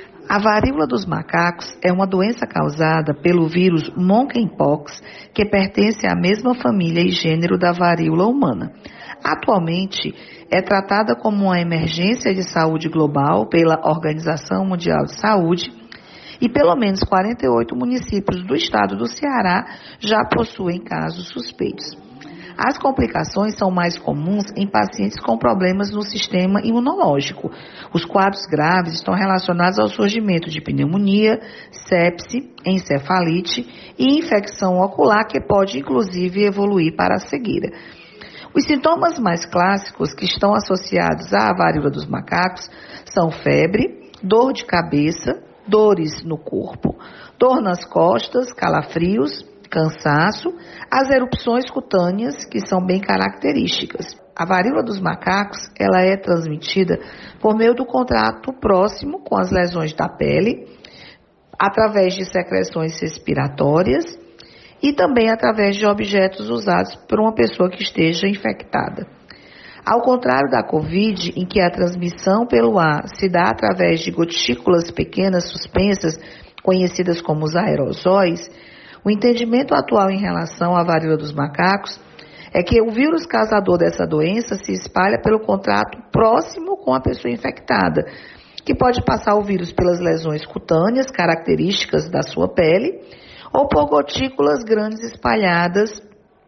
A varíola dos macacos é uma doença causada pelo vírus Monkeypox, que pertence à mesma família e gênero da varíola humana. Atualmente, é tratada como uma emergência de saúde global pela Organização Mundial de Saúde e pelo menos 48 municípios do estado do Ceará já possuem casos suspeitos. As complicações são mais comuns em pacientes com problemas no sistema imunológico. Os quadros graves estão relacionados ao surgimento de pneumonia, sepse, encefalite e infecção ocular, que pode inclusive evoluir para a cegueira. Os sintomas mais clássicos que estão associados à varíola dos macacos são febre, dor de cabeça, dores no corpo, dor nas costas, calafrios, cansaço, as erupções cutâneas, que são bem características. A varíola dos macacos, ela é transmitida por meio do contato próximo com as lesões da pele, através de secreções respiratórias e também através de objetos usados por uma pessoa que esteja infectada. Ao contrário da Covid, em que a transmissão pelo ar se dá através de gotículas pequenas suspensas, conhecidas como os aerosóis, o entendimento atual em relação à varíola dos macacos é que o vírus causador dessa doença se espalha pelo contato próximo com a pessoa infectada, que pode passar o vírus pelas lesões cutâneas, características da sua pele, ou por gotículas grandes espalhadas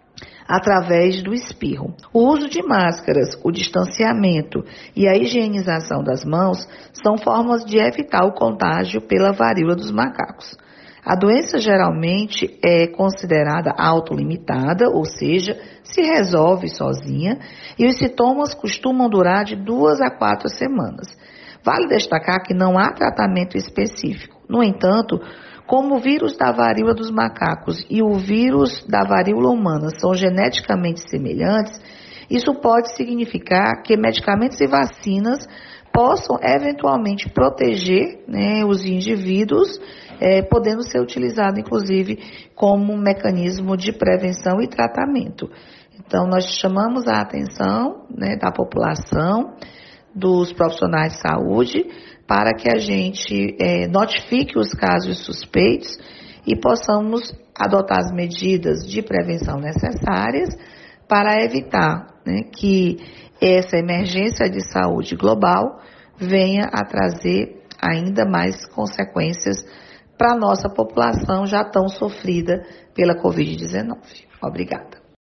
através do espirro. O uso de máscaras, o distanciamento e a higienização das mãos são formas de evitar o contágio pela varíola dos macacos. A doença geralmente é considerada autolimitada, ou seja, se resolve sozinha, e os sintomas costumam durar de 2 a 4 semanas. Vale destacar que não há tratamento específico. No entanto, como o vírus da varíola dos macacos e o vírus da varíola humana são geneticamente semelhantes, isso pode significar que medicamentos e vacinas possam eventualmente proteger, os indivíduos, podendo ser utilizado inclusive como um mecanismo de prevenção e tratamento. Então, nós chamamos a atenção, da população, dos profissionais de saúde, para que a gente notifique os casos suspeitos e possamos adotar as medidas de prevenção necessárias para evitar, que essa emergência de saúde global venha a trazer ainda mais consequências para a nossa população já tão sofrida pela Covid-19. Obrigada.